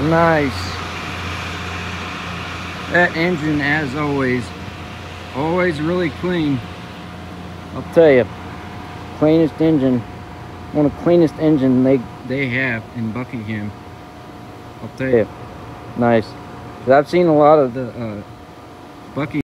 Nice. That engine, as always really clean. I'll tell you, cleanest engine, one of the cleanest engine they have in Buckingham. I'll tell you, nice. 'Cause I've seen a lot of the Buckingham